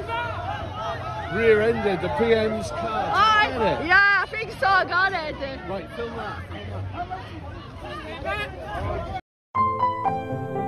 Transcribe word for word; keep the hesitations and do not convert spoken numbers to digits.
rear-ended the P M's car. I, Did you get it? yeah, I think so. I got it. Right, film that. Film that.